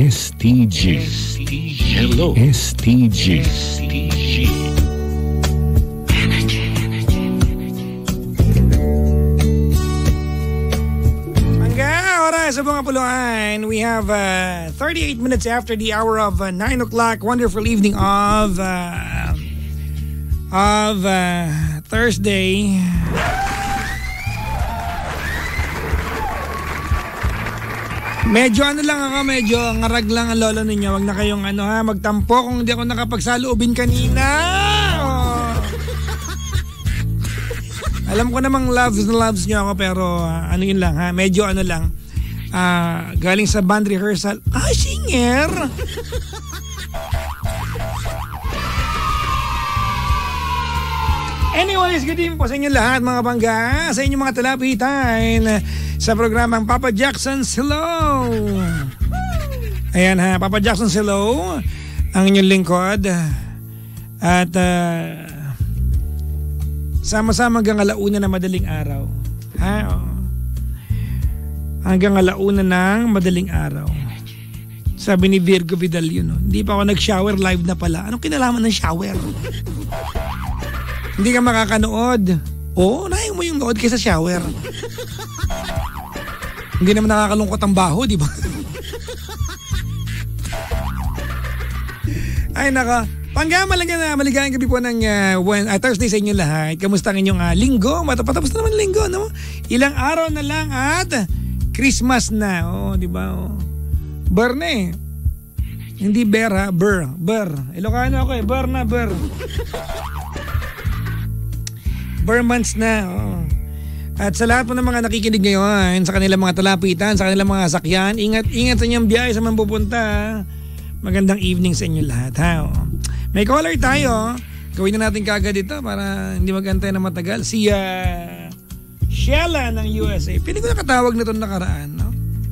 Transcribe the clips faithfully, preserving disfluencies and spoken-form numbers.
S T G. Hello. S T G. Sa mga puluhan, we have uh, thirty-eight minutes after the hour of uh, nine o'clock. Wonderful evening of uh, of uh, Thursday. Medyo ano lang ako, medyo ngarag lang ang lolo ninyo. Wag na kayong ano ha, magtampo kung hindi ako nakapagsaluubin kanina. Oh. Alam ko namang loves na loves nyo ako, pero uh, ano yun lang ha, medyo ano lang. Uh, galing sa band rehearsal. Ah, singer! Anyways, good evening po sa inyo lahat mga bangga, sa inyong mga talapitan sa programang Papa Jackson's Hello. Ayan ha, Papa Jackson's Hello, ang inyong lingkod. At uh, sama-sama hanggang alauna na madaling araw. Ha, oh. Hanggang alauna ng madaling araw. Sabi ni Virgo Vidal yun, no? Hindi pa ako nag-shower, live na pala. Anong kinalaman ng shower? Hindi ka makakanood. Oo, nahin mo yung nood kaysa shower. Hindi naman nakakalungkot ang baho, di ba? Ay naka, Panggama lang na maligayang gabi po ng uh, when, uh, Thursday sa inyo lahat. Kamusta ang inyong uh, linggo? Matapos na naman linggo, no? Ilang araw na lang at Christmas na, oh, di ba? Oh. Ber na eh. Hindi ber ha, ber, ber. Ilocano ako eh, ber na, ber. Ber months na, oh. At sa lahat po ng mga nakikinig ngayon, sa kanilang mga talapitan, sa kanilang mga sakyan, ingat, ingat sa inyong biyahe sa man pupunta. Magandang evening sa inyo lahat, ha? Oh. May caller tayo. Gawin na natin kagad ito para hindi magantay na matagal. Si uh, Sheila ng U S A. Pili ko nakatawag na itong nakaraan, no?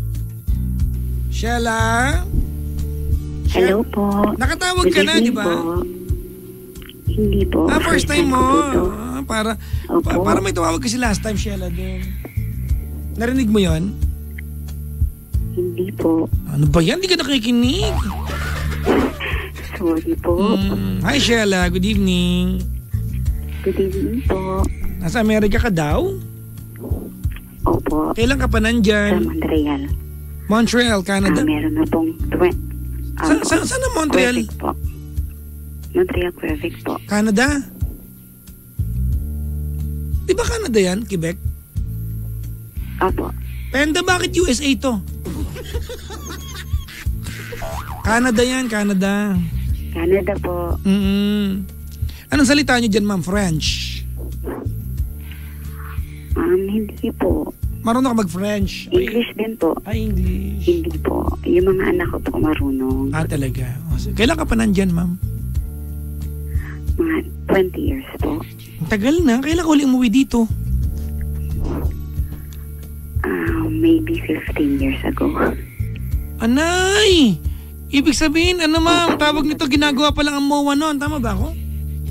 Sheila? Hello po. Nakatawag ka na, di ba? Hindi po. Ah, first time mo. Ah, para, pa, para may tawag kasi last time, Sheila, din. Narinig mo yon? Hindi po. Ano ba yan? Hindi ka nakikinig. Sorry po. Mm, hi, Sheila. Good evening. Good evening po. Nasa Amerika ka daw? Opo. Kailan ka pa nandyan? Sa Montreal. Montreal, Canada. Ah, meron na pong twen- Sa, sa, saan na Montreal? Quebec po. Montreal, Quebec po. Canada? Di ba Canada yan? Quebec? Opo. Penda, bakit U S A to? Canada yan, Canada. Canada po. Mm-mm. Anong salita nyo dyan, ma'am? French? Um, hindi po. Marunong ka mag-French? English din po. Ay, English. Hindi po. Yung mga anak ko po marunong. Ah, talaga. Kailan ka pa nandyan, ma'am? Mga twenty years po. Tagal na. Kailan ka ulit umuwi dito? Uh, maybe fifteen years ago. Anay! Ibig sabihin, ano ma'am, tawag nito, ginagawa pa lang ang M O A noon. Tama ba ako?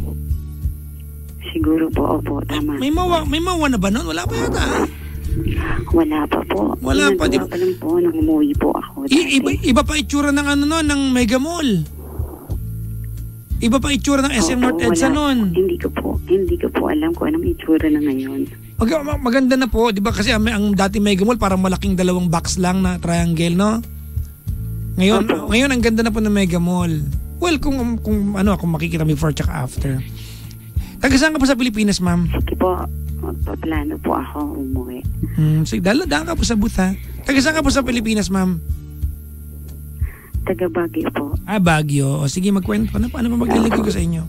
Siguro po, opo, tama. May M O A, may M O A na ba noon? Wala pa yata. Wala pa po. Wala pa, di ba? pa lang po nang umuwi po ako. I- iba, iba pa itsura ng ano noon, ng Mega Mall. Iba pa itsura ng S M North EDSA noon. Hindi ko po, hindi ko po alam kung anong itsura na ngayon. Mag- maganda na po, di ba? Kasi ang, ang dati Mega Mall parang malaking dalawang box lang na triangle, no? Ngayon, Opo. ngayon ang ganda na po ng Mega Mall. Well, kung kung ano, kung makikita before tsaka after. Taga saan ka po sa Pilipinas, ma'am? Sige po, magpaplano po ako umuwi. Hmm, sige, daladaan ka po sa booth, ha? Taga saan ka po sa Pilipinas, ma'am? Taga Baguio po. Ah, Baguio. O sige, magkwento ka na. Paano pa maglilingkod ko sa inyo?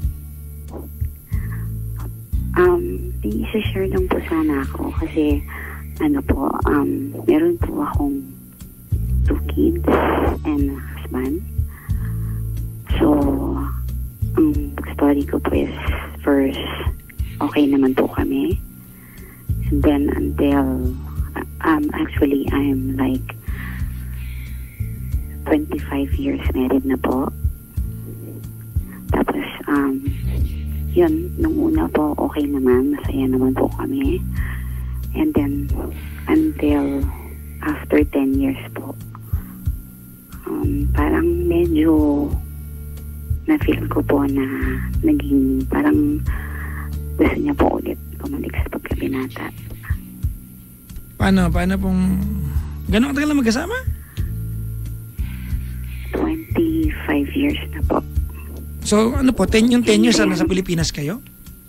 Um, i-share lang po sana ako kasi ano po, um, meron po akong two kids and a husband. So, ang story ko po is first, okay naman po kami. And then until, um, actually, I'm like twenty-five years married na po. Tapos, um, yun, nung una po, okay naman, masaya naman po kami. And then, until after ten years po, um, parang medyo na-feel ko po na naging parang gusto niya po ulit bumalik sa pagkabinata. Paano? Paano pong... Gano'ng katagal na magkasama? twenty-five years na po. So ano po, ten, yung ten years na nasa Pilipinas kayo?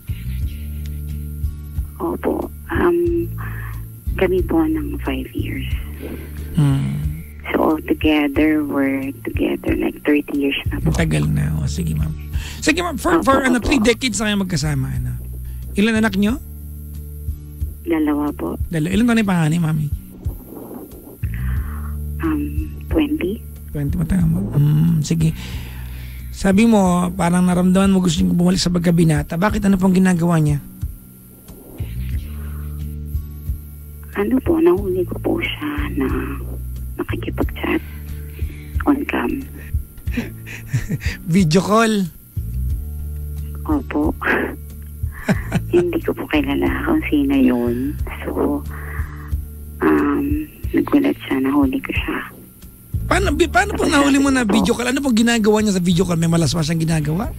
Opo. Um, kami po ng five years. Hmm. So altogether, we're together like thirty years na po. Tagal na. O, sige ma'am. Sige ma'am, for, for ano, three decades na kayo magkasama. Ano? Ilan anak nyo? Dalawa po. Dalawa. Ilan taon na yung panganay, mami? Um, twenty. twenty matagal mo. Hmm, sige. Sabi mo, parang naramdaman mo gusto niyo bumalik sa pagkabinata. Bakit? Ano pong ginagawa niya? Ano po, nahuli ko po siya na nakikipag-chat on cam. Video call? Opo. Hindi ko po kilala kung sino yun. So, um, nagulat siya, nahuli ko siya. Paano, paano pong nahuli mo na video call? Ano pong ginagawa niya sa video call? May malaswas siyang ginagawa?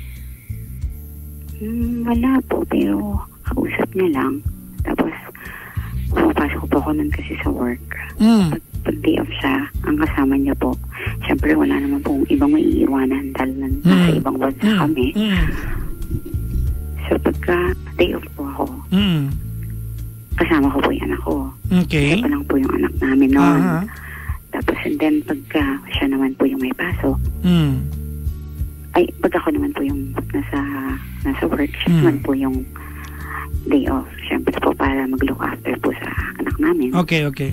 Hmm, wala po, pero kausap niya lang. Tapos, pumapasok po ako nun kasi sa work. Mm. Pag, pag day off siya, ang kasama niya po, syempre wala naman pong ibang maiiwanan dahil na, mm. nasa ibang bansa mm. kami. Mm. So pagka day off po ako, mm. kasama ko po yung anak ko. Okay. Siya pa lang po yung anak namin noon. Uh-huh. Tapos and then pagka siya naman po yung may pasok, mm. ay pag ako naman po yung nasa, nasa work, siya mm. naman po yung day off. Siyempre po para mag-look after po sa anak namin. Okay, okay.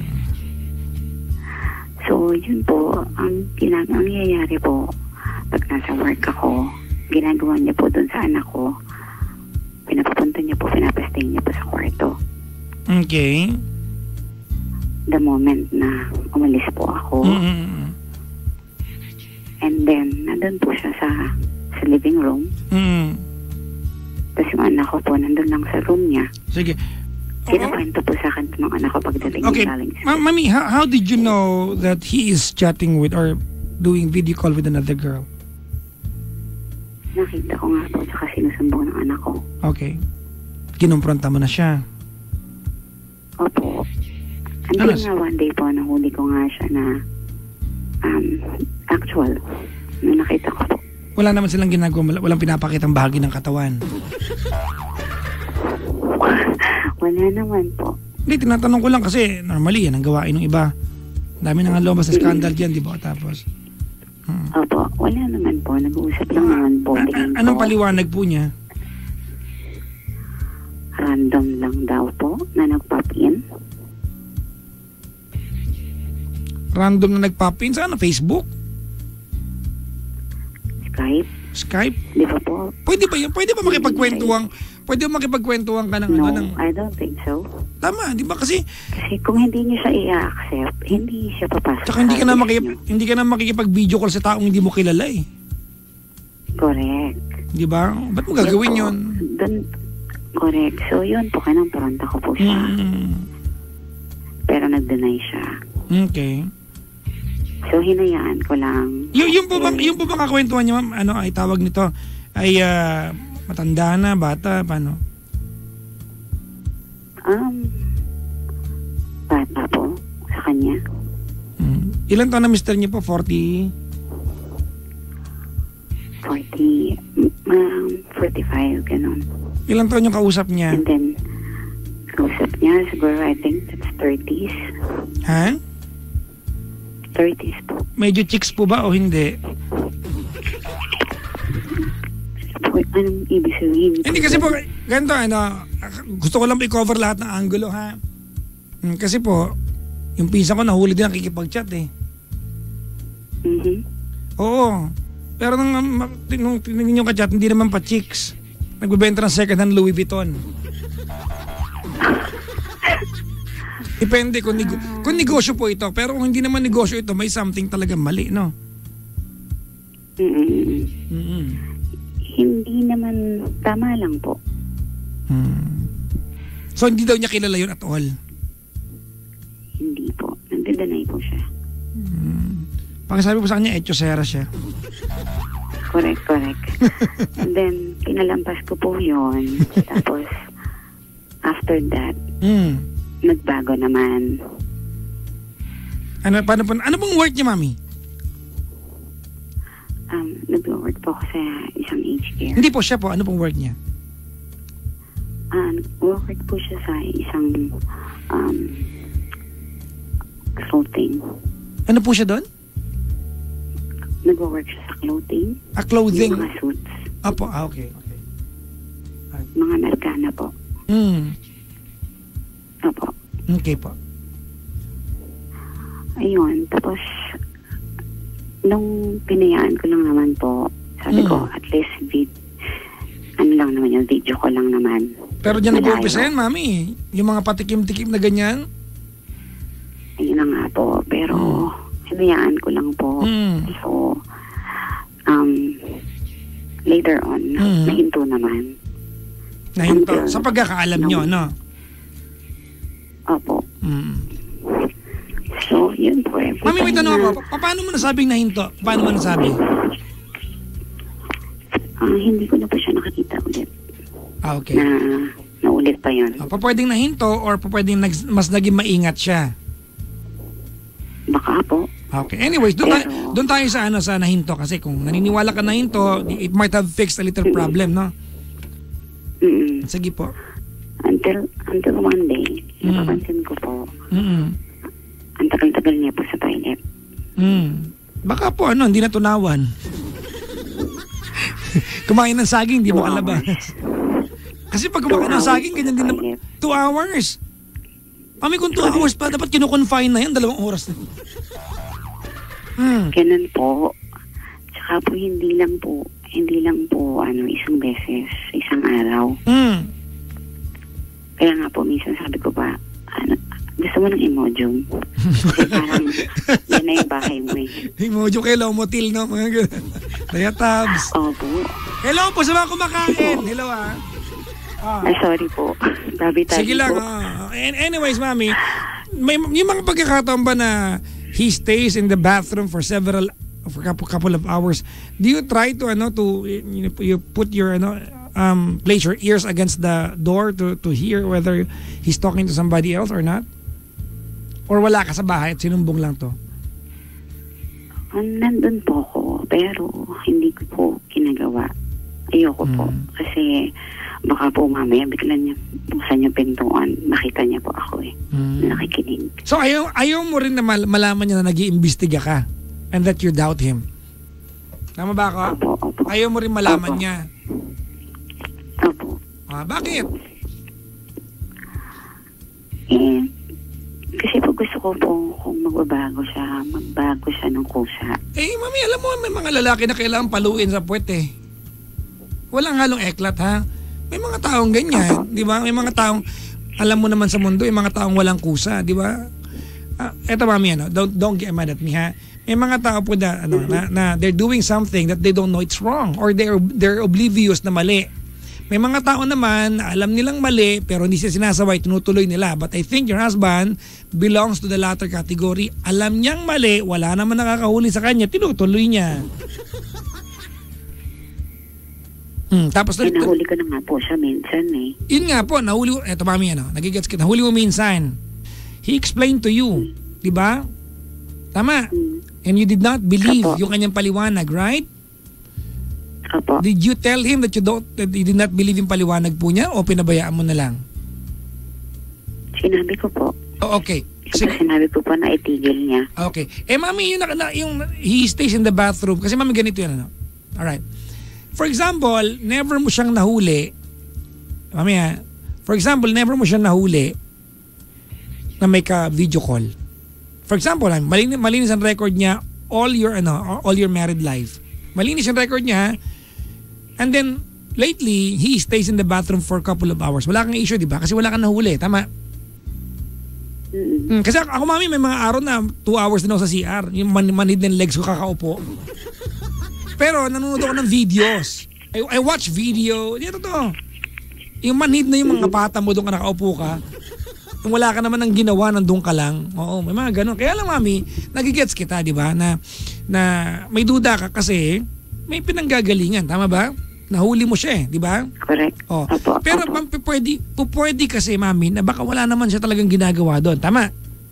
So, yun po, ang ginagawa, ang nangyayari po, pag nasa work ako, ginagawa niya po dun sa anak ko, pinapapunta niya po, pinapastay niya po sa kwarto. Okay. The moment na umalis po ako, Mm-hmm. and then, nandun po siya sa, sa living room, Mm-hmm. tapos yung anak ko po, nandun lang sa room niya. Sige. Kinakwento po sa akin ng anak ko pagdating Okay. niya galing sa... Ma- Mami, how, how did you know that he is chatting with or doing video call with another girl? Nakita ko nga po, tsaka sinusumbong ng anak ko. Okay. Kinumpronta mo na siya. Opo. Until Ano? nga one day po, nahuli ko nga siya na um, actual. Nung nakita ko po. Wala naman silang ginagawa, walang pinapakitang bahagi ng katawan. Wala naman po. Hindi, tinatanong ko lang kasi normally yan ang gawain ng iba. Dami na nga lumabas sa scandal dyan, di ba? Tapos, hmm. Opo, wala naman po. Nag-uusap lang naman po. A- a- anong paliwanag po niya? Random lang daw po na nag-pop in. Random na nag-pop in? Saan? Facebook? Skype. Skype? Di ba po? Pwede ba yun? Pwede ba makipagkwentuhan? Pwede ba makipagkwentuhan ka ng No, ano? Ng, I don't think so. tama, di ba? Kasi, Kasi kung hindi niyo siya i-accept, hindi siya papasok. tsaka hindi ka sa na, list makikip, niyo. hindi ka na makikipag-video call sa taong hindi mo kilala eh. Correct. Di ba? Ba't mo gagawin yun? Dun, correct. So, yun po, kinamporanta ko po siya. Mm, Pero nag-deny siya. okay. So, hinayaan ko lang. Y- yung po bang, yung po bang kakwentuhan niya, ma'am, ano ay tawag nito? Ay ah, matanda na, bata, paano? Um, bata po sa kanya. Hmm. Ilan taon na mister niyo po? forty? forty, um, forty-five, ganun. Ilan taon yung kausap niya? And then, kausap niya, siguro I think that's thirties. Ha? thirties po. Medyo chicks po ba o hindi? Po, anong ibig sabihin? Hindi kasi po, ganito, ano, gusto ko lang i-cover lahat ng angulo, ha? Hmm, kasi po, yung pinsan ko nahuli din ang kikipag-chat, eh. Mhm. Oo. Pero nung, um, nung tinignan yung ka-chat, hindi naman pa chicks. Nagbebenta ng second hand Louis Vuitton. Depende kung, nego- kung negosyo po ito. Pero kung hindi naman negosyo ito, may something talaga mali, no? Mm-mm. Mm-mm. Hindi naman, tama lang po. Hmm. So, hindi daw niya kilala yun at all? Hindi po. Nagdadanay po siya. Hmm. Pakisabi po sa kanya, Echosera siya. Correct, correct. And then, kinalampas ko po yun. Tapos, after that, Mm. nagbago naman. Ano, paano, paano, ano pong work niya, mami? Um, nag-work po ako sa isang aged care. Hindi po siya po. Ano pong work niya? Ah, nag-work po siya sa isang um, clothing. Ano po siya doon? Nag-work siya sa clothing. Ah, clothing. Yung mga suits. Apo, ah, okay. okay. Mga Amerikana po. Mm. Opo. Okay po. Ayun. Tapos, nung pinayaan ko lang naman po, sabi Mm. ko, at least vid, ano lang naman yung video ko lang naman. Pero dyan Malayo. nag-umpisa yan, mami. Yung mga patikim-tikim na ganyan. Ayun na nga po. Pero, hinayaan ko lang po. Mm. So, um, later on, Mm. nahinto naman. Nahinto. Until- Sa pagkakaalam no. nyo, no? Opo. Mm. So, yun po. Every Mami, may time tanong na- ako. Pa- paano mo nasabing nahinto? Paano mo nasabi? Ah, hindi ko na po siya nakakita ulit. Ah, okay. Na, naulit pa yun. Ah, pa pwedeng nahinto or pa pwedeng nag- mas naging maingat siya? Baka po. Okay. Anyways, doon tayo, Pero- doon tayo sa ano sa nahinto kasi kung naniniwala ka nahinto, it might have fixed a little problem, no? Mm-mm. Sige po. Until, until one day, Mm. napapansin ko po, Mm. ang tagal-tagal niya po sa toilet. Mm. Baka po ano, hindi natunawan. Kumain ng saging, hindi Two makalabas. Kasi pag kumakain ng Two saging, hours ganyan din sa naman. toilet. Two hours. Mami, kung two hours pa, dapat kinukonfine na yan, dalawang oras na. Hmm. Ganun po. Tsaka po, hindi lang po, hindi lang po, ano, isang beses, isang araw. Hmm. Kaya nga po, minsan sabi ko ba, ano, gusto mo ng Imodium? Kasi parang, yan na yung bahay mo eh. Emoji kayo, motil, no? Mga ganun. Kaya tabs. Opo. Hello po sa mga kumakain. Hello, ah. Ah. Ay, sorry po. Tabi-tabi Sige lang. po. Ah. And anyways, mami, may, yung mga pagkakataon ba na he stays in the bathroom for several, for couple, couple of hours, do you try to, ano, to, you, know, you put your, ano, um, place your ears against the door to, to hear whether he's talking to somebody else or not? Or wala ka sa bahay at sinumbong lang to? Ah, nandun po ako, pero hindi ko po ginagawa. Ayoko po. Mm. Kasi baka po mamaya bigla niya buksan yung pintuan. Makita niya po ako eh. Mm. Na nakikinig. So ayaw, ayaw mo rin na mal- malaman niya na nag-iimbestiga ka and that you doubt him. Tama ba ako? Opo, opo. Ayaw mo rin malaman Opo. niya. Opo. Ah, bakit? Eh, kasi po gusto ko po kung magbabago siya, magbago siya ng kusa. Eh, mami, alam mo, may mga lalaki na kailangan paluin sa puwet eh. Walang halong eklat, ha? May mga taong ganyan, di ba? May mga taong, alam mo naman sa mundo, may mga taong walang kusa, di ba? Ah, eto, mami, ano, don't, don't get mad at me, ha? May mga tao po na, ano, na, na they're doing something that they don't know it's wrong or they're, they're oblivious na mali. May mga tao naman na alam nilang mali pero hindi sila sinasaway, tinutuloy nila. But I think your husband belongs to the latter category. Alam niyang mali, wala naman nakakahuli sa kanya, tinutuloy niya. Hmm, tapos Eh, nahuli ko na nga po siya minsan eh. yun nga po, nahuli, eto mami, ano, nagigets kita, nahuli mo minsan. He explained to you, di ba? Tama. Hmm. And you did not believe Apo. yung kanyang paliwanag, right? Opo. Did you tell him that you don't, that you did not believe yung paliwanag po niya o pinabayaan mo na lang? Sinabi ko po. Oh, okay. Sige. Sige. Sinabi ko po na itigil niya. Okay. Eh mami, yung, na, yung he stays in the bathroom kasi mami ganito yan, ano? Alright. For example, never mo siyang nahuli. Mami ha. For example, never mo siyang nahuli na may ka video call. For example, malinis, malinis ang record niya all your ano, all your married life. Malinis ang record niya. And then lately, he stays in the bathroom for a couple of hours. Wala kang issue, di ba? Kasi wala kang nahuli, tama? Mm. Hmm, kasi ako, mami, may mga araw na two hours din ako sa C R. Yung man, manhid ng legs ko kakaupo. Pero nanonood ako ng videos. I, I watch video. Yan totoo. Yung manhid na yung mga pata mo doon ka nakaupo ka. Kung wala ka naman ng ginawa, nandun ka lang. Oo, may mga ganun. Kaya lang, mami, nagigets kita, di ba? Na na may duda ka kasi may pinanggagalingan, tama ba? Nahuli mo siya eh, di ba? Correct. Oh. Opo, Pero opo. ma'am, pwede, pwede kasi mami na baka wala naman siya talagang ginagawa doon, tama?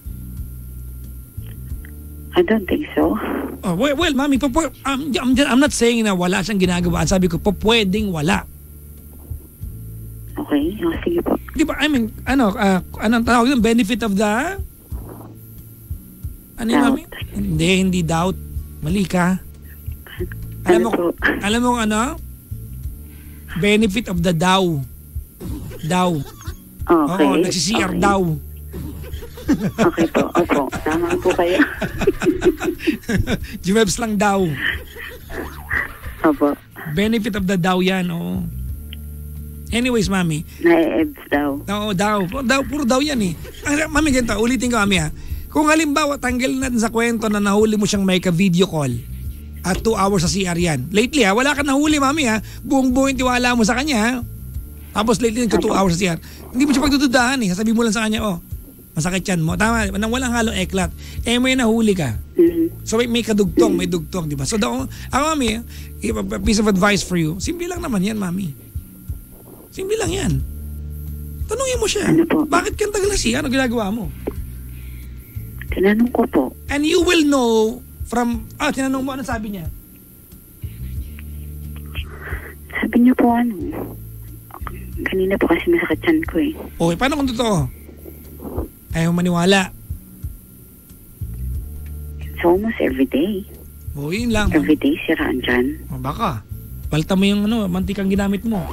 I don't think so. Oh, well, well mami, pupwe, um, I'm, I'm not saying na wala siyang ginagawa. Sabi ko, pwedeng wala. Okay, oh, sige po. Di ba, I mean, ano, uh, anong tawag yung benefit of the... Ano yung Doubt. mami? Hindi, hindi doubt. Mali ka. Alam mo, Ano po? alam mo kung ano? Benefit of the Dow. Dow. Okay. Oo, nagsi-C R okay. daw. Okay po, opo. Tama po kayo. G-Webs lang daw. Opo. Benefit of the Dow yan, oo. Anyways, mami. Na-ebs daw. Oo, daw. Daw, puro daw yan eh. Ang- Mami, ganito, ulitin ko mami ha. Kung halimbawa, tanggalin natin sa kwento na nahuli mo siyang may ka-video call at two hours sa C R yan. Lately ha, wala ka nahuli mami ha. Buong-buong tiwala mo sa kanya ha. Tapos lately nagka two hours sa C R. Hindi mo siya pagdududahan eh. Sasabihin mo lang sa kanya, oh, masakit yan mo. Tama, nang walang halong eklat. Eh may nahuli ka. Mhm. So may, may kadugtong, may dugtong, di ba? So daw, ako mami, a piece of advice for you. Simple lang naman yan, mami. Simple lang yan. Tanungin mo siya. Ano po? Bakit kang tagal na siya? Ano ginagawa mo? Tinanong ko po. And you will know from... Ah, tinanong mo, ano sabi niya? Sabi niyo po ano, kanina po kasi masakit yan ko eh. Okay, paano kung totoo? Ayaw maniwala. It's almost every day. O, yun lang. Every day siraan dyan. O, baka. Palta mo yung ano, mantikang ginamit mo.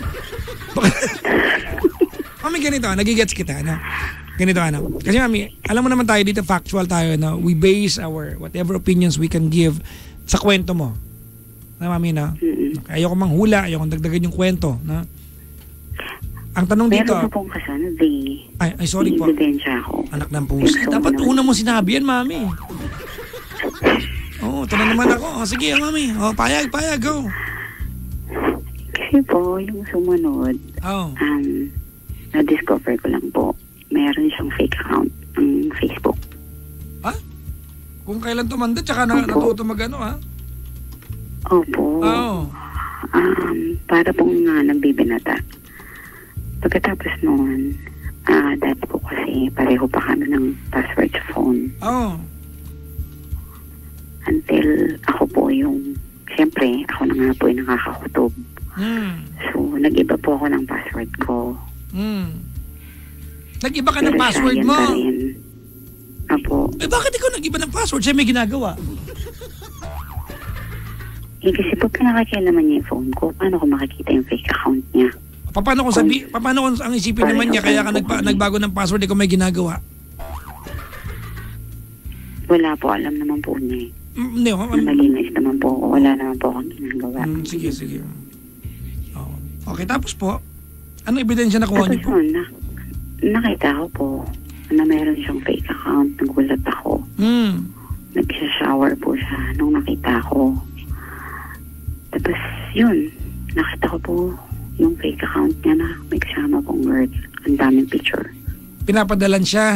Mami, ganito, nagigets kita, ano? Ganito, ano? Kasi mami, alam mo naman tayo dito, factual tayo, no? We base our whatever opinions we can give sa kwento mo. Na, mami, no? Mm-mm. Ayoko manghula, ayoko dagdagan yung kwento, no? Ang tanong dito, Meron po pong kasano, they, ay, ay sorry may po, ebidensya ako. anak ng puso. Dapat una mo sinabi yan, mami. Oo, ito na naman ako. O, sige, mami. O, payag, payag, go. Kasi po, yung sumunod, Oo. um, na-discover ko lang po, meron siyang fake account ng Facebook. Ha? Kung kailan tumanda, tsaka na, Opo. natuto mag-ano, ha? Opo. Oo. Um, para pong nga nagbibinata. Pagkatapos noon, ah, dati po kasi pareho pa kami ng password sa phone. Oo. Until ako po yung, siyempre, ako na nga po yung nakakakutob. Hmm. So, nag-iba po ako ng password ko. Hmm. Nag-iba ka ng Pero password siya, yan mo. pa rin. Apo. Eh, bakit ikaw nag-iba ng password? Siya may ginagawa. Eh, kasi po pinakakialaman niya yung phone ko. Paano ko makikita yung fake account niya? Pa- Paano kung sabi, pa- paano kung ang isipin naman niya kaya ka nagpa, nagbago ng password ikaw may ginagawa? Wala po, alam naman po niya eh. Mm, Hindi, oh, Na um, malinis naman po ako. Wala naman po akong ginagawa. mm, sige, sige. Oo. Okay, tapos po, ano ebidensya na kuha Tapos niyo po? noon, na, nakita ko po na mayroon siyang fake account. Nagulat ako. Hmm. Nagsha-shower po siya nung nakita ko. Tapos, yun, nakita ko po yung fake account niya na may kasama pong words. Ang daming picture. Pinapadalan siya.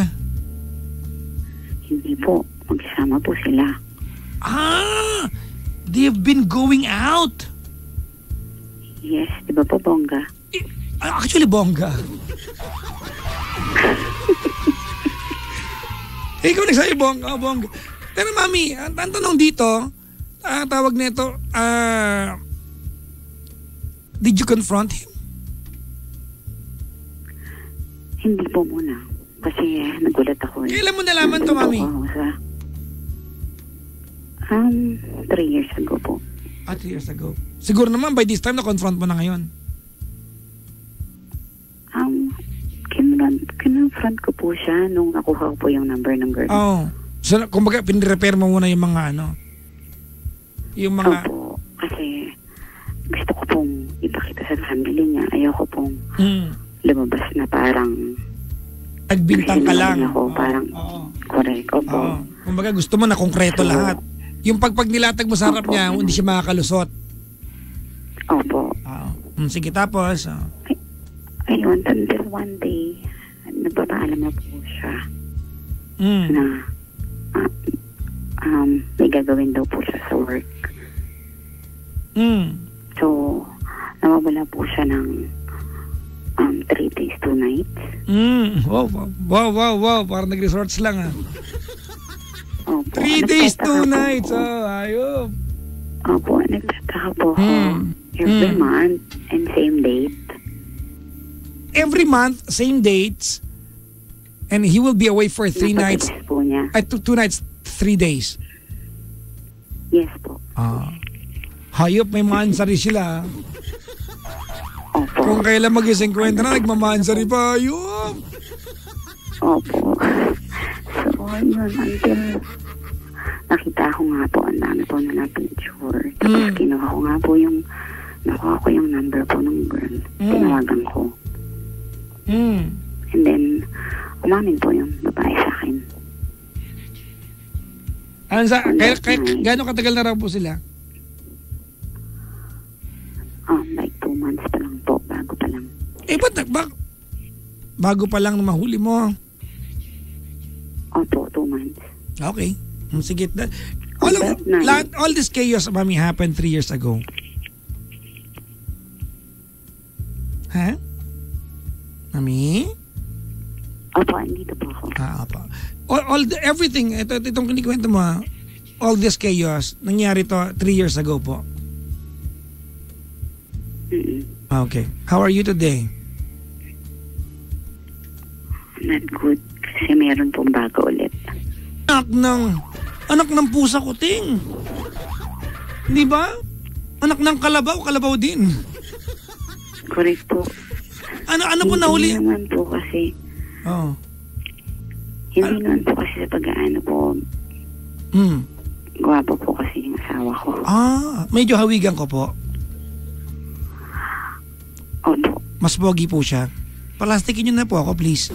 Hindi po, magsama po sila. Ah! They've been going out. Yes, di ba po, bongga? Eh, Actually, bongga. Eh, ikaw nagsabi bongga, oh, bongga. Pero mami, ang, ang tanong dito, ah, tawag nito, ah, did you confront him? Hindi po muna. Kasi eh, nagulat ako. Eh. Kailan mo nalaman to, Nandun mami? po ako sa, um, three years ago po. Ah, three years ago. Siguro naman by this time na-confront mo na ngayon. Um, kinront, kinront ko po siya nung nakuha ko po yung number ng girl. Oo. Oh. So, kumbaga, pinrepair mo muna yung mga ano, yung mga... Opo, kasi gusto ko pong ipakita sa family niya. Ayoko pong Hmm, lumabas na parang nagbintang ka lang. Ako, Oo, parang oo. correct. Opo. Oo. Kumbaga, gusto mo na konkreto So, lahat. Yung pag, pag nilatag mo sa harap Opo. niya, hindi siya makakalusot. Opo. Oo. Hmm, sige, tapos. Oh. Ayun, until one day, nagpapaalam na po siya Hmm. na ah, um, may gagawin daw po siya sa work. Mm. So, nawawala po siya ng um, three days, two nights. Mm. Wow, wow, wow, wow. Parang nag-resorts lang ah. Opo. Three days, Nagtataka two po nights. ako. Oh, ayop. Opo, nagtataka po ako. Mm. Every Mm. month and same date. Every month, same dates. And he will be away for three nights. Napatigas po niya. Ay, two, two nights, three days. Yes po. Ah. Hayop, may mansari sila. Opo. Kung kailan mag-ising kwenta na, nagmamansari pa. Hayop. Opo. So, yun, until nakita ko nga po, ang dami po na picture. Tapos Mm. kinuha ko nga po yung, nakuha ko yung number po ng girl. Mm. Tinawagan ko. Mm. And then, umamin po yung babae sa akin. Ano sa, kaya, kaya, gano'ng katagal na raw po sila? Um, like two months pa lang po, bago pa lang. Eh, ba't nag- bak- bago pa lang na mahuli mo? Opo, two months. Okay. Hmm, sige. Da- all, of, That night. lahat, all this chaos, mami, happened three years ago. Ha? Mami? Opo, andito po ako. Ah, apa. All, all the, everything, ito, itong kinikwento mo, ah, all this chaos, nangyari to three years ago po. Mm-mm. Ah, okay. How are you today? Not good. Kasi meron pong bago ulit. Anak ng, anak ng pusa ko, ting. Di ba? Anak ng kalabaw, kalabaw din. Correct po. Ano, ano po nahuli? Hindi naman po kasi, Oh. hindi naman po kasi sa pag-aano po, Hmm. gwapo po kasi yung asawa ko. Ah, medyo hawigan ko po. Opo. Mas pogi po siya. Palastikin niyo na po ako, please.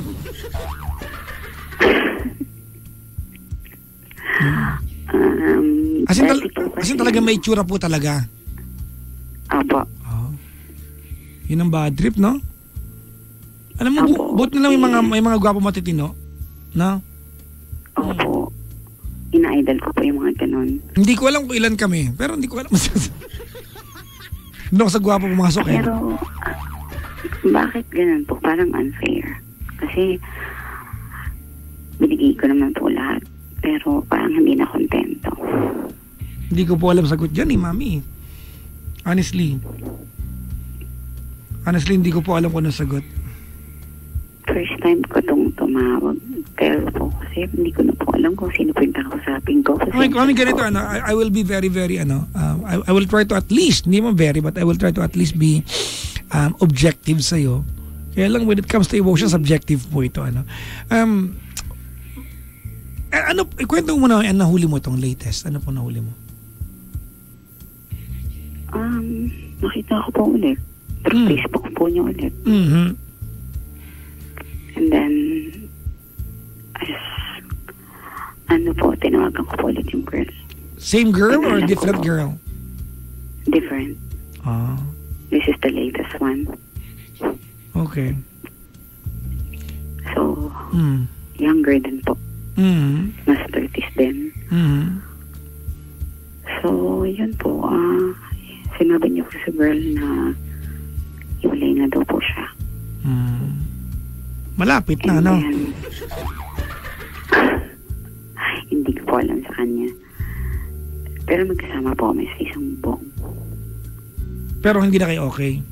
Um, Asin, tal- dati po kasi- asin talaga may itsura po talaga. Opo. Oh. Yun ang bad trip, no? Alam mo, Opo. bu- buti na lang may mga, may mga gwapo matitino. No? Opo. Ina-idol ko po yung mga ganun. Hindi ko alam kung ilan kami, pero hindi ko alam. Hindi ako sa gwapo pumasok eh. Pero, ah, bakit ganun po? Parang unfair. Kasi, binigay ko naman po lahat. Pero parang hindi na kontento. Hindi ko po alam sagot dyan eh, mami. Honestly. Honestly, hindi ko po alam kung ano sagot. First time ko itong tumawag. Pero po kasi hindi ko na po alam kung sino po yung nakausapin ko. Kasi Mami, mami ganito, ano, I, I will be very, very, ano, uh, I, I will try to at least, hindi mo very, but I will try to at least be um, objective sa'yo. Kaya lang when it comes to emotion, subjective po ito, ano. Um, eh, ano, ikwento mo na, eh, nahuli mo itong latest. Ano po nahuli mo? um, nakita ko po ulit. Through Hmm. Facebook po niya ulit. Mm-hmm. And then, as, ano po, tinawagan ko po ulit yung girl. Same girl or Alam ko different po. girl? Different. Ah, This is the latest one. okay. So, Mm. younger din po. Mm. Mas thirties din. Mm. So, yun po. Ah, sinabi niyo po sa girl na iwalay na daw po siya. Mm. Malapit na, And ano? then, hindi ko po alam sa kanya. Pero magkasama po kami sa isang buong. Pero hindi na kayo okay.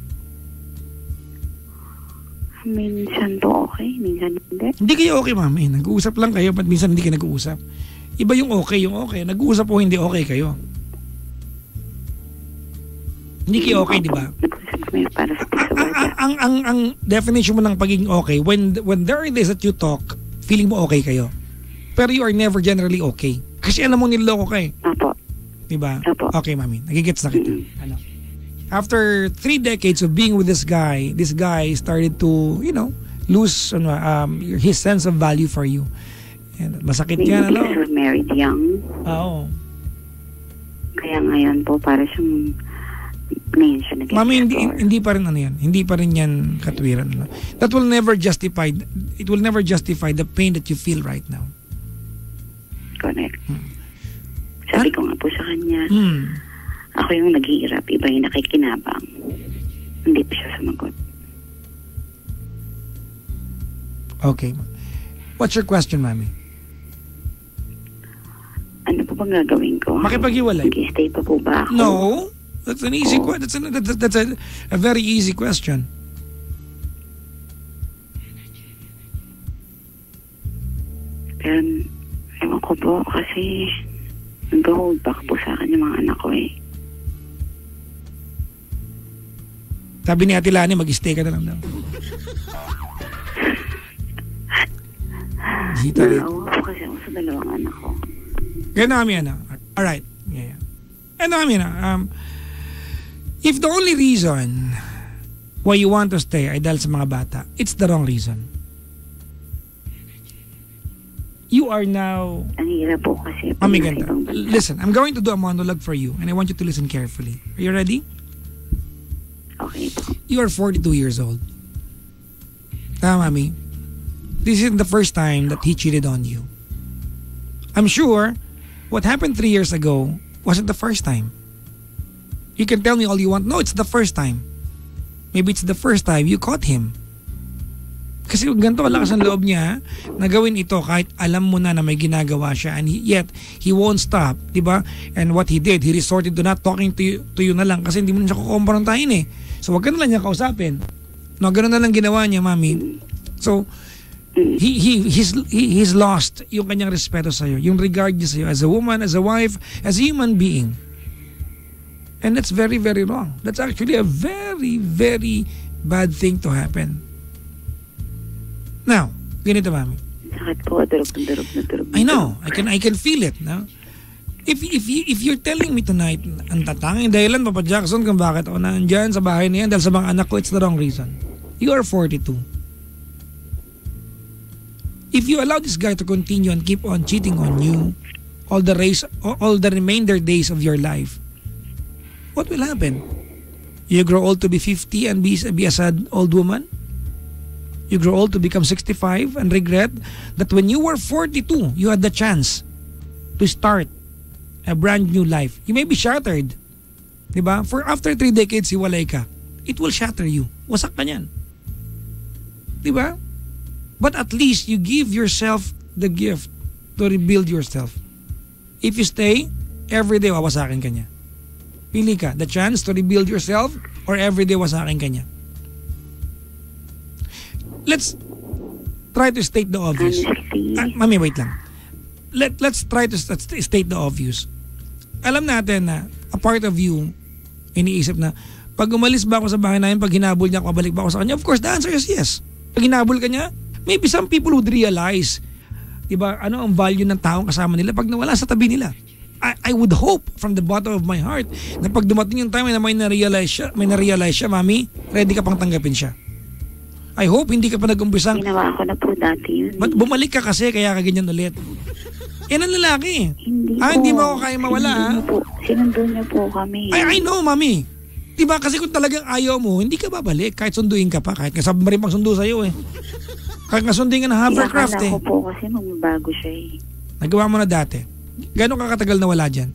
Minsan po okay, minsan hindi. Hindi kayo okay, mami. Nag-uusap lang kayo, but minsan hindi kayo nag-uusap. Iba yung okay, yung okay. Nag-uusap po, hindi okay kayo. Hindi kayo okay, di ba? Nag-usap kami para sa Ang, pisuwada. ang, ang, ang, ang definition mo ng pagiging okay, when when there are days that you talk, feeling mo okay kayo. Pero you are never generally okay. Kasi alam mo niloko ka eh. Opo. Di ba? Opo. Okay, mami. Nagigets na kita. Ano? After three decades of being with this guy, this guy started to, you know, lose ano, um, his sense of value for you. And masakit Maybe yan, ano? because we're married young. Oo. Kaya ngayon po, para siyang ngayon siya nag-explore. Mami, hindi, hindi pa rin ano yan. Hindi pa rin yan katwiran. Ano? That will never justify, it will never justify the pain that you feel right now. Correct. Sabi ko nga po sa kanya, Hmm. ako yung naghihirap, iba yung nakikinabang. Hindi pa siya sumagot. Okay. What's your question, Mami? Ano po bang gagawin ko? Makipaghiwalay? Mag-stay pa po ba ako? No. That's an easy question. That's, an, that's, that's a, a very easy question. Pero, ewan ko po, kasi nag-hold back po sa akin yung mga anak ko eh. Sabi ni Ate Lani, mag-stay ka na lang daw. Dito rin. Naawa po kasi ako sa dalawang anak ko. Ganun kami, ano. Alright. Yeah, yeah. And kami, ano. Um, if the only reason why you want to stay ay dahil sa mga bata, it's the wrong reason. You are now... Ang hirap po kasi. Mami, ganda. Listen, I'm going to do a monologue for you and I want you to listen carefully. Are you ready? Okay po. You are forty-two years old. Tama, Mami. This isn't the first time that he cheated on you. I'm sure what happened three years ago wasn't the first time. You can tell me all you want. No, it's the first time. Maybe it's the first time you caught him. Kasi ganito kalakas ang loob niya na gawin ito kahit alam mo na na may ginagawa siya and he, yet he won't stop, di ba? And what he did, he resorted to not talking to you, to you na lang kasi hindi mo na siya kukumprontahin eh. So wag ka na lang niya kausapin. No, ganun na lang ginawa niya, Mami. So he he he's he, he's lost yung kanyang respeto sa iyo, yung regard niya sa iyo as a woman, as a wife, as a human being. And that's very very wrong. That's actually a very very bad thing to happen. Now, ganito, Mami. Sakit po, durog na durog na durog. I know, I can I can feel it, no? If if you, if you're telling me tonight ang tatanging dahilan, Papa Jackson, kung bakit ako nandiyan sa bahay na yan dahil sa mga anak ko, it's the wrong reason. You are forty-two. If you allow this guy to continue and keep on cheating on you all the race all the remainder days of your life, what will happen? You grow old to be fifty and be, be a sad old woman? You grow old to become sixty-five and regret that when you were forty-two, you had the chance to start a brand new life. You may be shattered. Diba? For after three decades, hiwalay ka. It will shatter you. Wasak ka niyan. Diba? But at least you give yourself the gift to rebuild yourself. If you stay, everyday wawasakin ka niya. Pili ka, the chance to rebuild yourself or everyday wasakin ka niya. Let's try to state the obvious. Ah, Mami, wait lang. Let, let's try to st- state the obvious. Alam natin na a part of you, iniisip na, pag umalis ba ako sa bahay namin, pag hinabol niya ako, babalik ba ako sa kanya? Of course, the answer is yes. Pag hinabol ka niya, maybe some people would realize, diba, ano ang value ng taong kasama nila pag nawala sa tabi nila. I, I would hope from the bottom of my heart na pag dumating yung time na may na-realize siya, may na-realize siya, Mami, ready ka pang tanggapin siya. I hope hindi ka pa nag-umpisang... Ginawa ko na po dati yun. But bumalik ka kasi kaya ka ganyan ulit. Yan ang lalaki. Hindi ah, po. hindi mo ako kaya mawala. Sinundo niyo po kami. I, I know, Mami. Diba kasi kung talagang ayaw mo, hindi ka babalik. Kahit sunduin ka pa. Kahit nga sabi mo rin pang sundo sa'yo eh. Kahit nga sundin ka ng hovercraft eh. Akala ko po kasi magbabago siya eh. Nagawa mo na dati. Gano'ng kakatagal na wala dyan?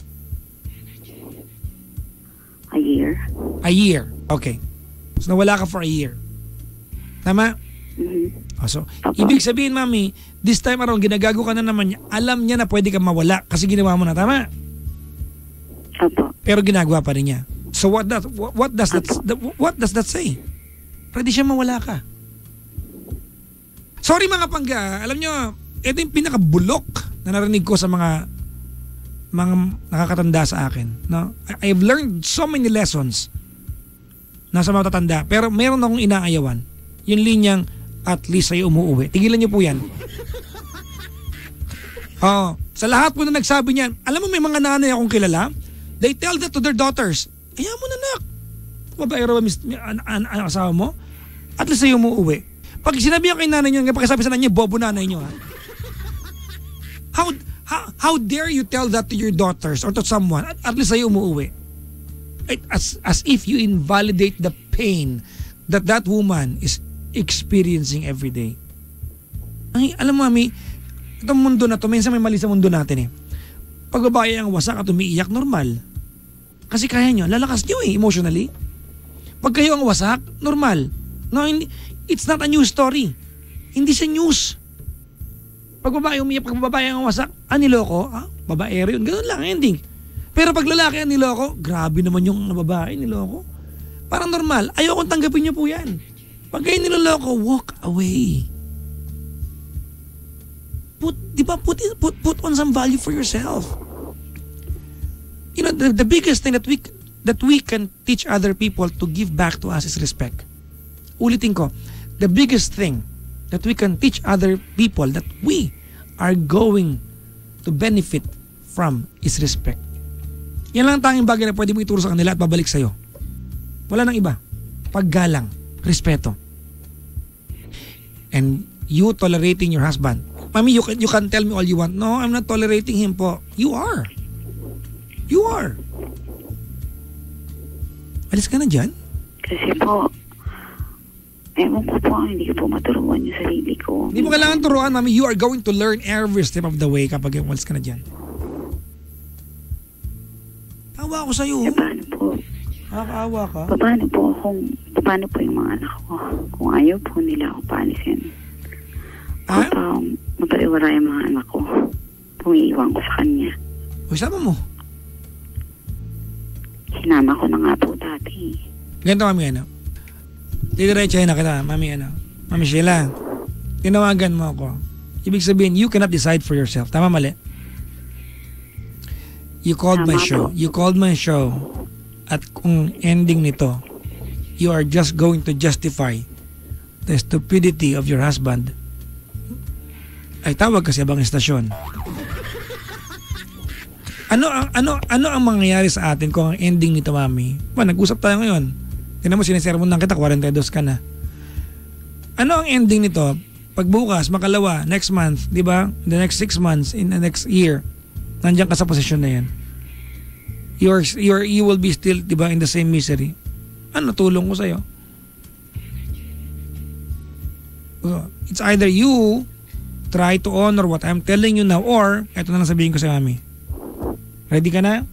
A year. A year. Okay. So nawala ka for a year. Tama? Mm-hmm. Oh, so, ibig sabihin, Mami, this time around, ginagago ka na naman niya. Alam niya na pwede kang mawala kasi ginawa mo na, tama? Opo. Pero ginagawa pa rin niya. So what does what, what does that what does that say? Pwede siya mawala ka. Sorry mga pangga, alam niyo, ito yung pinakabulok na narinig ko sa mga mga nakakatanda sa akin, no? I, I've learned so many lessons na sa mga tatanda, pero meron akong inaayawan. Yung linyang, at least sa'yo umuuwi. Tigilan niyo po yan. Oh, sa lahat po na nagsabi niyan, alam mo may mga nanay akong kilala, they tell that to their daughters. Ayaw mo na, nak. Mabaero ba an, an, an, asawa mo? At least sa'yo umuuwi. Pag sinabi niya kay nanay niyo, pakisabi sa nanay niyo, bobo nanay niyo. Ha? How, how, how dare you tell that to your daughters or to someone? At, at least sa'yo umuuwi. As, as if you invalidate the pain that that woman is experiencing every day. Ay, alam mo, Mami, itong mundo na to, minsan may mali sa mundo natin eh. Pag babae ang wasak at umiiyak, normal. Kasi kaya nyo, lalakas nyo eh, emotionally. Pag kayo ang wasak, normal. No, hindi, it's not a news story. Hindi siya news. Pag babae umiyak, pag babae ang wasak, ah, niloko? Ah, babae yun. Ganun lang, ending. Pero pag lalaki ang niloko, grabe naman yung babae, niloko. Parang normal. Ayokong tanggapin nyo po yan. Pag kayo niloloko, walk away. Put, di ba, put, put, put on some value for yourself. You know, the, the biggest thing that we, that we can teach other people to give back to us is respect. Ulitin ko, the biggest thing that we can teach other people that we are going to benefit from is respect. Yan lang ang tanging bagay na pwede mo ituro sa kanila at babalik sa'yo. Wala nang iba. Paggalang, respeto. And you tolerating your husband. Mami, you can, you can tell me all you want. No, I'm not tolerating him po. You are. You are. Alis ka na dyan? Kasi po, ewan ko po, hindi ko po maturuan yung sarili ko. Hindi mo kailangan turuan, mami. You are going to learn every step of the way kapag alis ka na dyan. Awa ko sa'yo. Eh, paano po? Nakakaawa ka? Paano po kung, paano po yung mga anak ko? Kung ayaw po nila ako paalisin. Ah? Kung pa, mapaliwara yung mga anak ko, pumiiwan ko sa kanya. O, sama mo. Sinama ko na nga po dati. Ganito, mami, ano? Didiretsahin na kita, mami, ano? Mami Sheila, tinawagan mo ako. Ibig sabihin, you cannot decide for yourself. Tama, mali? You called Tama my show. po. You called my show. At kung ending nito, you are just going to justify the stupidity of your husband. Ay, tawag kasi abang estasyon. Ano ang ano ano ang mangyayari sa atin kung ang ending nito, mami? Ba, nag-usap tayo ngayon. Tingnan mo, sinesermon lang kita, forty-two ka na. Ano ang ending nito? Pagbukas, makalawa, next month, di ba? The next six months, in the next year, nandiyan ka sa posisyon na yan. You're, you're, you will be still, di ba, in the same misery. Ano tulong ko sa'yo? Uh, it's either you try to honor what I'm telling you now or eto na lang sabihin ko sa mami. Ready ka na?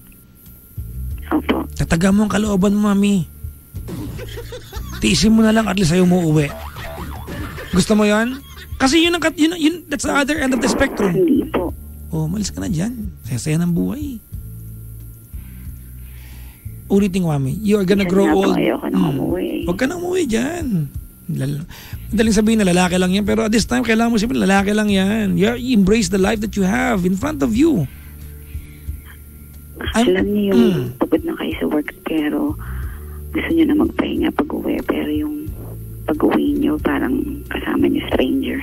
Opo. Tataga mo ang kalooban mo, mami. Tiisin mo na lang at least ayaw mo uwi. Gusto mo yan? Kasi yun, ang, yun, yun that's the other end of the spectrum. Hindi po. Oh, malis ka na dyan. Saya-saya ng buhay. Ulitin ko, mami. You are gonna Minsan grow nga po, old. ayoko na umuwi. Huwag ka na umuwi dyan. Lal- Madaling sabihin na lalaki lang yan, pero at this time, kailangan mo sabihin lalaki lang yan. You, you embrace the life that you have in front of you. I'm- Alam niyo yung Mm. pagod na kayo sa work, pero gusto niyo na magpahinga pag-uwi, pero yung pag-uwi niyo parang kasama niyo stranger.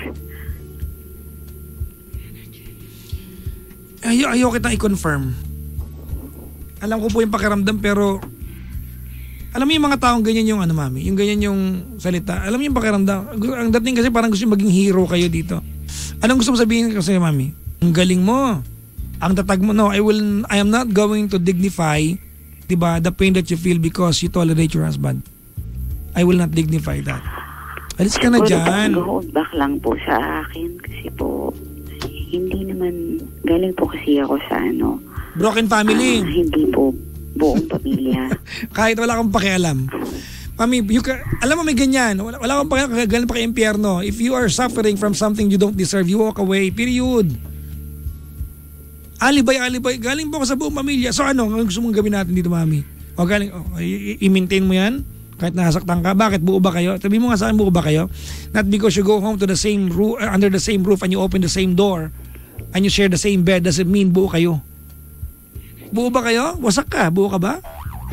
Ayaw, ayaw kitang i-confirm. Alam ko po yung pakiramdam, pero alam mo yung mga taong ganyan yung ano, mami, yung ganyan yung salita. Alam mo yung pakiramdam. Ang dating kasi parang gusto yung maging hero kayo dito. Anong gusto mo sabihin kasi, mami? Ang galing mo. Ang tatag mo. No, I will I am not going to dignify, 'di ba, the pain that you feel because you tolerate your husband. I will not dignify that. Alis ka na Siguro dyan. pag-hold back lang po sa akin kasi po hindi naman galing po kasi ako sa ano. Broken family. ah, hindi po buong pamilya. Kahit wala kang pakialam. Mami, you can, alam mo may ganyan. Wala, wala kang pakialam, galing pa kay impyerno. If you are suffering from something you don't deserve, you walk away. Period. Alibay, alibay. Galing po ako sa buong pamilya. So ano, ang gusto mong gawin natin dito, mami? O galing, oh, i- i-maintain mo yan? Kahit nasaktan ka. Bakit? Buo ba kayo? Sabi mo nga sa akin, buo ba kayo? Not because you go home to the same roof, uh, under the same roof and you open the same door and you share the same bed doesn't mean buo kayo. Buo ba kayo? Wasak ka? Buo ka ba?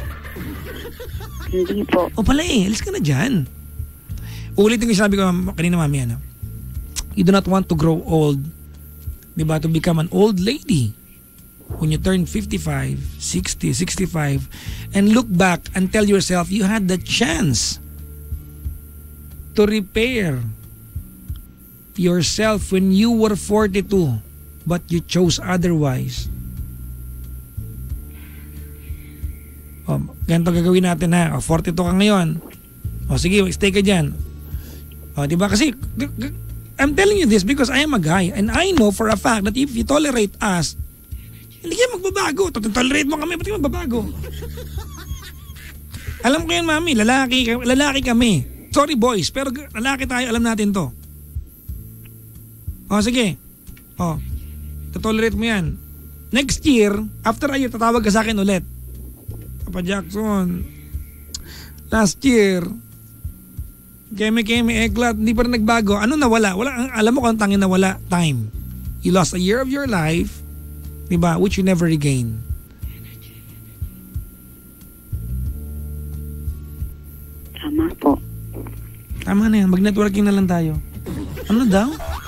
Hindi po. O pala eh, alis ka na dyan. Ulitin ko yung sabi ko kanina, mami, ano? You do not want to grow old, di ba? To become an old lady. When you turn fifty-five, sixty, sixty-five, and look back and tell yourself you had the chance to repair yourself when you were forty-two, but you chose otherwise. O, ganito gagawin natin ha. O, forty-two ka ngayon. O, sige, stay ka dyan. O, diba? Kasi, g- g- I'm telling you this because I am a guy and I know for a fact that if you tolerate us, Hindi kayo magbabago. Tolerate mo kami, ba't kayo magbabago? Alam ko yan, mami, lalaki, lalaki kami. Sorry boys, pero lalaki tayo, alam natin to. O sige. O, tolerate mo yan. Next year, after a year, tatawag ka sa akin ulit. Papa Jackson, last year, keme-keme, eklat, hindi pa rin nagbago. Ano nawala? Wala, alam mo kung ang tangin nawala? Time. You lost a year of your life, diba, which you never regain. Tama po. Tama na yan, mag-networking na lang tayo. Ano daw?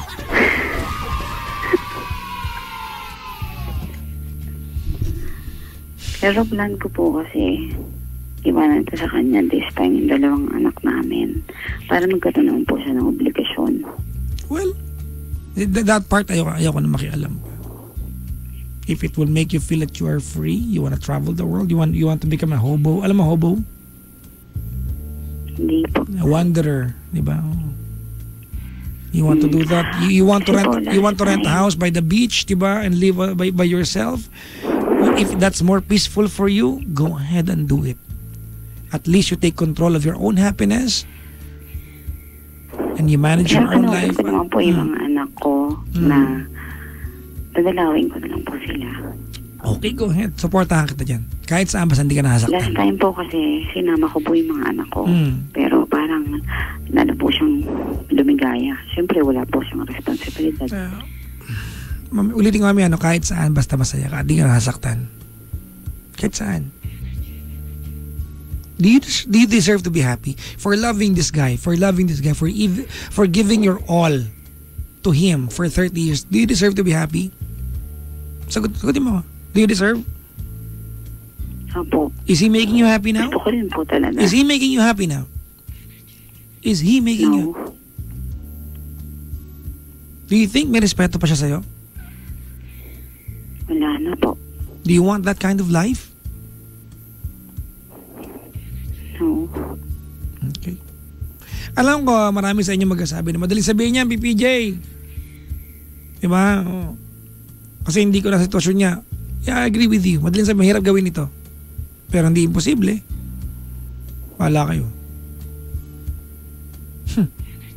Pero plan ko po kasi iwanan ko sa kanya this time yung dalawang anak namin para magkaroon naman po siya ng obligasyon. Well, th- that part ayoko, ayoko na makialam. If it will make you feel that you are free, you want to travel the world, you want you want to become a hobo. Alam mo hobo? Hindi po. A wanderer, di ba? You want to do that? You, you want to rent you want to rent a house by the beach, di ba? And live uh, by by yourself? If that's more peaceful for you, go ahead and do it. At least you take control of your own happiness and you manage your own life. Kaya naman po yung mga anak ko Mm. na dadalawin ko na lang po sila. Okay, go ahead. Supportahan kita dyan. Kahit saan basta hindi ka Last nasasaktan. time po kasi sinama ko po yung mga anak ko. Mm. Pero parang lalo po siyang lumigaya. Siyempre wala po siyang responsibilidad. Uh, mami, ulitin ko kami ano, kahit saan basta masaya ka, hindi ka nasasaktan. Kahit saan. Do you, do you deserve to be happy for loving this guy, for loving this guy, for ev- for giving your all to him for thirty years? Do you deserve to be happy? Sagot, sagutin mo. Do you deserve? Opo. Is he making you happy now? Gusto ko rin po talaga. Is he making you happy now? Is he making you? No. Do you think may respeto pa siya sa'yo? Wala na po. Do you want that kind of life? No. Okay. Alam ko, marami sa inyo magsasabi na madali sabihin niya, P P J. Diba? Oh. Kasi hindi ko na sitwasyon niya. Yeah, I agree with you. Madaling sabihin, mahirap gawin ito. Pero hindi imposible. Wala kayo. Hmm.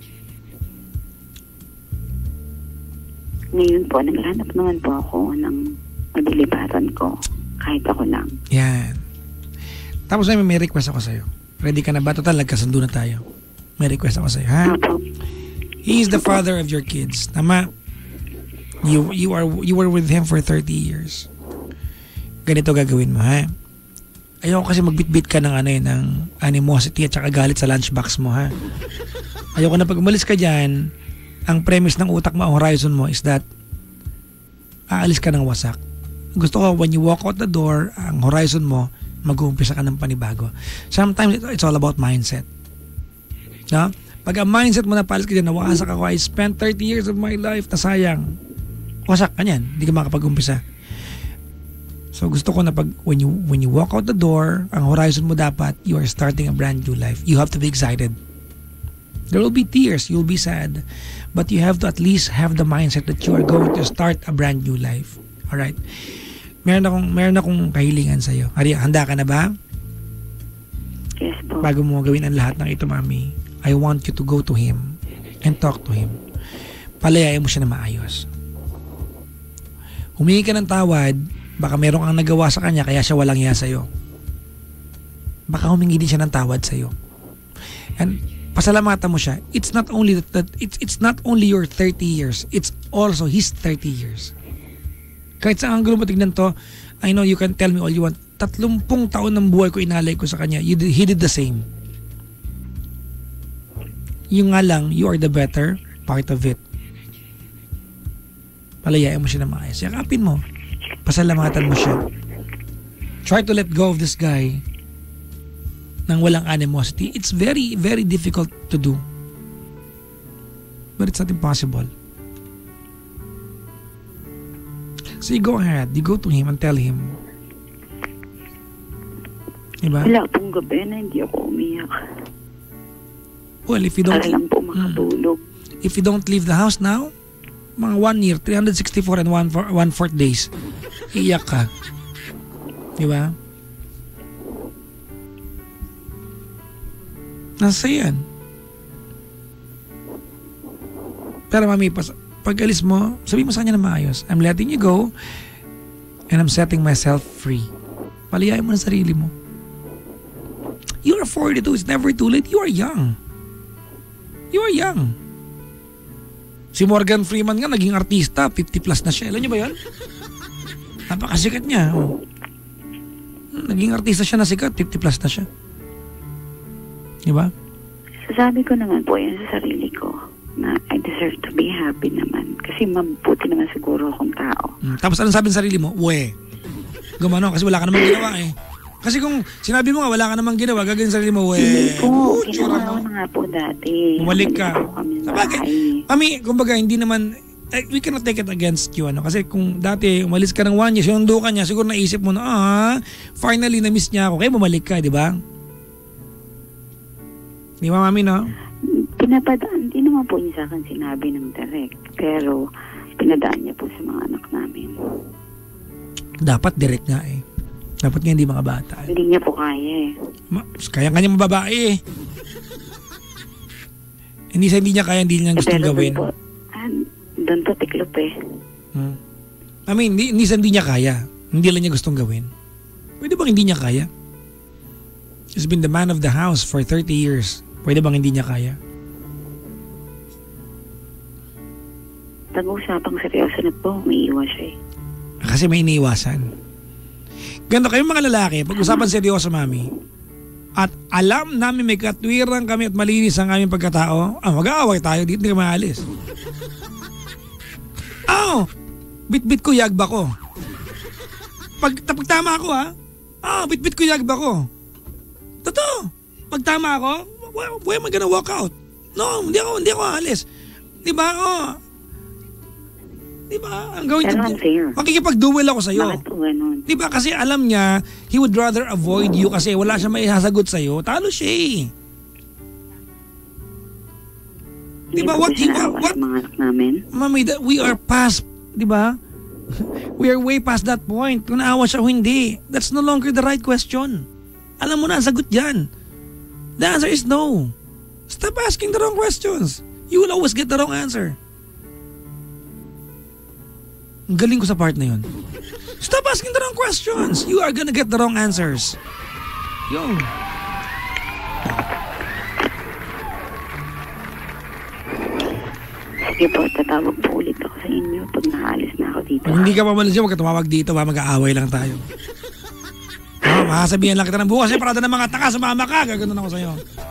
Ngayon po, naghanap naman po ako ng madilibatan ko. Kahit ako lang. Yan. Tapos may, may request ako sa'yo. Ready ka na ba? Total, nagkasundo na tayo. May request ako sa'yo, ha? Opo. He is the father of your kids. Tama? You, you, are, you were with him for thirty years. Ganito gagawin mo, ha? Ayoko kasi magbitbit ka ng ano yun, ng animosity at saka galit sa lunchbox mo, ha? Ayoko na pag umalis ka dyan, ang premise ng utak mo, ang horizon mo is that aalis ka ng wasak. Gusto ko, when you walk out the door, ang horizon mo, mag-uumpisa ka ng panibago. Sometimes it's all about mindset. No? Pag ang mindset mo na paalis ka dyan, nawasak ako, I spent thirty years of my life, nasayang. Wasak ka niyan, hindi ka makapag-umpisa. So gusto ko na pag when you when you walk out the door, ang horizon mo dapat you are starting a brand new life. You have to be excited. There will be tears, you'll be sad, but you have to at least have the mindset that you are going to start a brand new life. All right. Meron akong meron akong kahilingan sa iyo. Ari, handa ka na ba? Yes po. Bago mo gawin ang lahat ng ito, mami, I want you to go to him and talk to him. Palayain mo siya na maayos. Humingi ka ng tawad. Baka meron kang nagawa sa kanya kaya siya walang iya sa'yo. Baka humingi din siya ng tawad sa'yo. And pasalamatan mo siya. It's not only that, that it's it's not only your thirty years, it's also his thirty years. Kahit sa anggulo mo tignan to, I know you can tell me all you want. Tatlumpung taon ng buhay ko inalay ko sa kanya. You did, he did the same. Yung nga lang, you are the better part of it. Palayain mo siya na maayos. Yakapin mo. Pasalamatan mo siya. Try to let go of this guy nang walang animosity. It's very, very difficult to do. But it's not impossible. So you go ahead. You go to him and tell him. Diba? Wala pong gabi na hindi ako umiyak. Well, if you don't... Para lang po makatulog. Mm, if you don't leave the house now, mga one year, three hundred sixty-four and one, one fourth days. iyak ka. Di ba? Nasa yan. Pero mami, pas, pag alis mo, sabi mo sa kanya na maayos, I'm letting you go and I'm setting myself free. Paliyain mo na sarili mo. You are forty-two, it's never too late. You are young. You are young. Si Morgan Freeman nga, naging artista, fifty plus na siya. Alam niyo ba yan? Napakasikat niya. Oh. Naging artista siya na sikat, fifty plus na siya. Diba? Sabi ko naman po yan sa sarili ko na I deserve to be happy naman. Kasi mabuti naman siguro akong tao. Hmm, tapos anong sabi sa sarili mo? We. Gumano, kasi wala ka namang ginawa eh. Kasi kung sinabi mo nga wala ka namang ginawa, gagawin sa sarili mo, we. Hindi po, Oh, ginawa ko na nga po dati. Bumalik ka. Sabagay. Mami, kumbaga hindi naman, eh, we cannot take it against you. Ano? Kasi kung dati umalis ka ng one year, sinundo ka niya, siguro naisip mo na, ah, finally na-miss niya ako, kaya bumalik ka, di ba? Di ba, mami, no? Pinapadaan, hindi naman po niya sa akin sinabi ng direct. Pero, pinadaan niya po sa mga anak namin. Dapat direct nga eh. Dapat nga hindi mga bata eh. Hindi niya po kaya eh. Ma- kaya nga niya mababae eh. Hindi sa hindi niya kaya, hindi niya Eh, gustong pero gawin. Doon po, ah, doon po tiklop eh. Hmm. I mean, hindi, hindi sa hindi niya kaya. Hindi lang niya gustong gawin. Pwede bang hindi niya kaya? He's been the man of the house for thirty years. Pwede bang hindi niya kaya? Pag-usapang seryoso na po, may iwas siya eh. Kasi may iniiwasan. Ganito kayong mga lalaki, pag-usapan seryoso, mami, at alam namin may katwiran kami at malinis ang aming pagkatao, ah, mag-aaway tayo, dito hindi ka maalis. Oh, bit-bit ko, yagba ko. Pag, pag tama ako ha, ah, bit-bit ko, yagba ko. Totoo, pag tama ako, why am I gonna walk out? No, hindi ako, hindi ako aalis. Diba, oh, diba, ang gawin Pero unfair. makikipag-duel ako sa'yo. Bakit po ganun? Di ba kasi alam niya, he would rather avoid you kasi wala siya may sasagot sa'yo. Talo siya eh. Di Hindi ba? po What, siya what, naawa what? sa mga anak namin. Mami, that we are past, di ba? We are way past that point. Kung naawa siya o hindi, that's no longer the right question. Alam mo na ang sagot dyan. The answer is no. Stop asking the wrong questions. You will always get the wrong answer. Ang galing ko sa part na yun. Stop asking the wrong questions. You are gonna get the wrong answers. Yung. Sige po, tatawag po ulit ako sa inyo pag nakaalis na ako dito. Pag hindi ka pamalis dyan, huwag ka tumawag dito. Ba, mag-aaway lang tayo. Oh, makasabihan lang kita ng bukas. Eh, parada ng mga taka, sumama ka. Gagano'n ako sa'yo.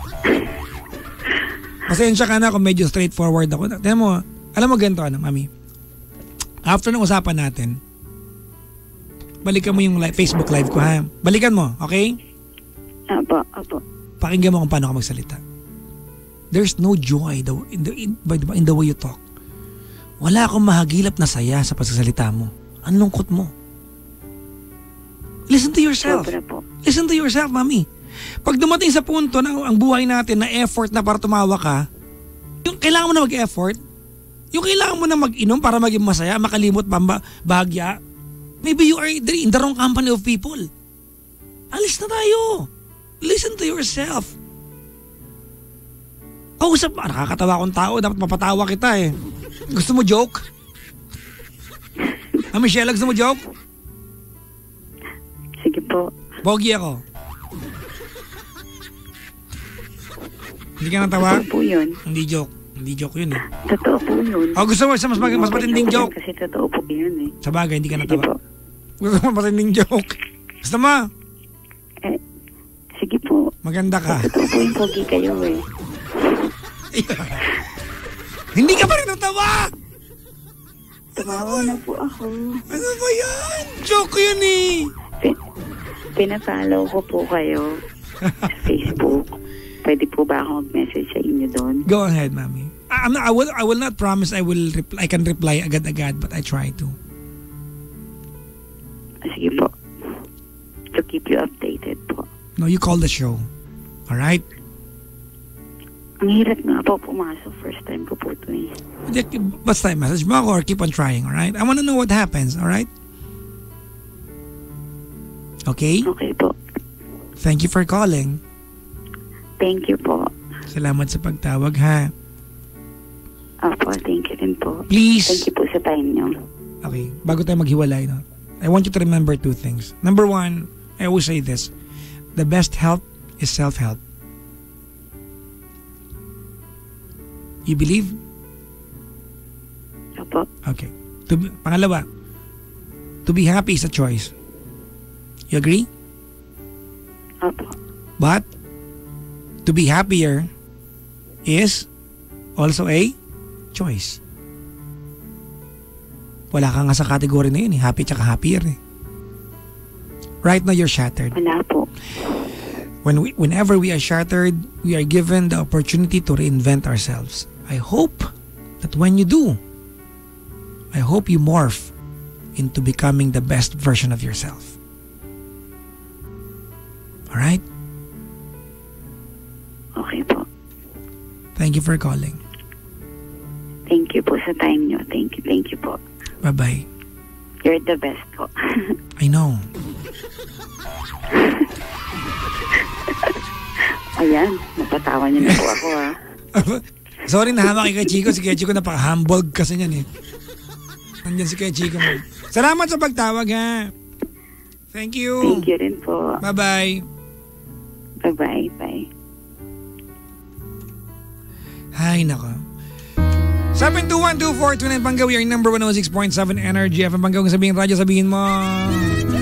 Pasensya ka na kung medyo straightforward ako. Tignan mo, alam mo ganito, ano, mami? After ng usapan natin, balikan mo yung live, Facebook live ko, ha? Balikan mo, okay? Apo, apo. Pakinggan mo kung paano ka magsalita. There's no joy the, in, the, in, in the way you talk. Wala akong mahagilap na saya sa pagsasalita mo. Ang lungkot mo. Listen to yourself. Sobra po. Listen to yourself, mami. Pag dumating sa punto na ang buhay natin na effort na para tumawa ka, yung kailangan mo na mag-effort, yung kailangan mo na mag-inom para maging masaya, makalimot, bamba, bahagya, maybe you are in the wrong company of people. Alis na tayo. Listen to yourself. Kausap, ah, nakakatawa akong tao, dapat mapatawa kita eh. Gusto mo joke? Ah, Michelle, gusto mo joke? Sige po. Pogi ako. Hindi ka natawa? Totoo po yun. Hindi joke. Hindi joke yun eh. Totoo po yun. Oh, gusto mo sa mas, mas matinding joke? Kasi totoo po yun eh. Sa bagay, hindi ka Sige po. natawa. Gusto mo matinding joke? Gusto mo? Eh, sige po. Maganda ka. Totoo po yung pogi kayo eh. Hindi ka pa rin natawa! Tumawa na po ako. Ano ba yan? Joke yun eh! Pin pinapollow ko po kayo sa Facebook. Pwede po ba ako mag-message sa inyo doon? Go ahead, mami. I'm not, I, will, I will not promise I will reply, I can reply agad-agad, but I try to. Sige po. To keep you updated po. No, you call the show. Alright? Ang hirap nga po pumasok. First time ko po ito eh. Basta message mo ako or keep on trying, alright? I wanna know what happens, alright? Okay? Okay po. Thank you for calling. Thank you po. Salamat sa pagtawag, ha? Opo, thank you din po. Please. Thank you po sa time niyo. Okay, bago tayo maghiwalay, no? I want you to remember two things. Number one, I always say this. The best help is self-help. You believe? Opo. Okay. To be, pangalawa, to be happy is a choice. You agree? Opo. But, to be happier is also a choice. Wala ka nga sa category na yun eh. Happy tsaka happier eh. Right now, you're shattered. Wala po. When we, whenever we are shattered, we are given the opportunity to reinvent ourselves. I hope that when you do, I hope you morph into becoming the best version of yourself. Alright? Okay po. Thank you for calling. Thank you po sa time niyo. Thank you, thank you po. Bye-bye. You're the best po. I know. Ayan, napatawa niyo na po ako ah. Sorry, nahamak kay Chico. Si Kuya Chico napaka-humbled kasi niyan eh. Nandiyan si Kuya Chico mo. Salamat sa pagtawag, ha. Thank you. Thank you rin po. Bye-bye. Bye-bye. Bye. Hay, nako. seven two one two four two nine Pangawi, your number one oh six point seven Energy F M Pangawi. Kung sabihin radyo, sabihin mo.